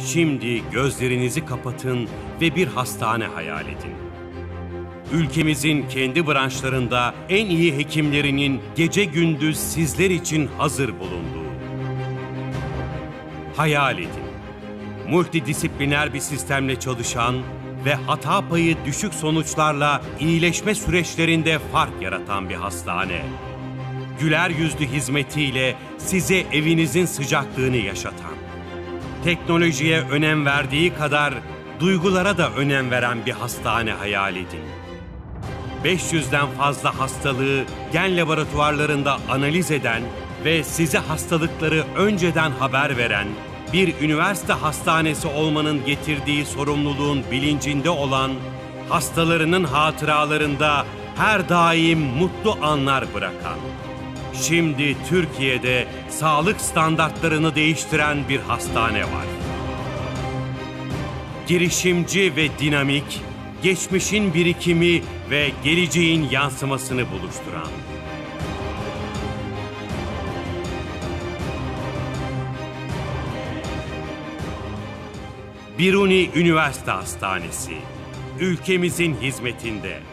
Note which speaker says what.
Speaker 1: Şimdi gözlerinizi kapatın ve bir hastane hayal edin. Ülkemizin kendi branşlarında en iyi hekimlerinin gece gündüz sizler için hazır bulunduğu. Hayal edin. Multidisipliner bir sistemle çalışan ve hata payı düşük sonuçlarla iyileşme süreçlerinde fark yaratan bir hastane. Güler yüzlü hizmetiyle size evinizin sıcaklığını yaşatan, teknolojiye önem verdiği kadar duygulara da önem veren bir hastane hayal edin. 500'den fazla hastalığı gen laboratuvarlarında analiz eden ve size hastalıkları önceden haber veren, bir üniversite hastanesi olmanın getirdiği sorumluluğun bilincinde olan, hastalarının hatıralarında her daim mutlu anlar bırakan, şimdi Türkiye'de sağlık standartlarını değiştiren bir hastane var. Girişimci ve dinamik, geçmişin birikimi ve geleceğin yansımasını buluşturan. Biruni Üniversite Hastanesi, ülkemizin hizmetinde.